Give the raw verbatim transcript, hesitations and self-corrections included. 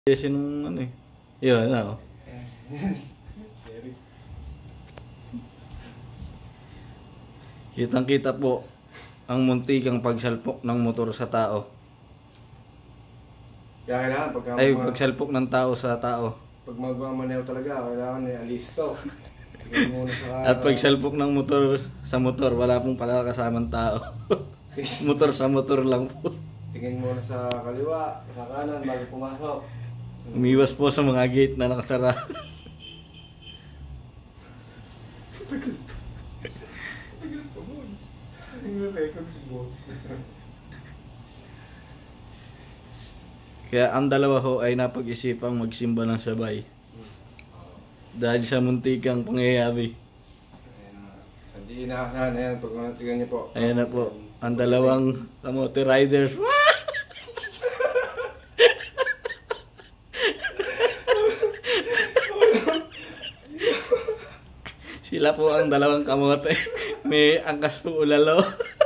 Kasi nung ano eh. Yun, ano. Kitang-kita po ang muntikang pagsalpok ng motor sa tao. Kaya kailangan pagka Ay, mga, pagsalpok ng tao sa tao. pag magmamaneho talaga, kailangan ni alisto. Tingnan muna sa At pagsalpok ng motor sa motor, wala pong pala kasamang tao. Motor sa motor lang po. tingin muna sa kaliwa, sa kanan bago pumasok. Umiwas po sa mga gate na nakasara. Kaya ang dalawa ho ay napag-isipang magsimba ng sabay. Dahil sa muntikang pangyayari. Hindi inaasahan na yan pag tingnan niyo po. Ayan na po, ang dalawang kamote riders. Sila po ang dalawang kamote. May angkas po ulalo.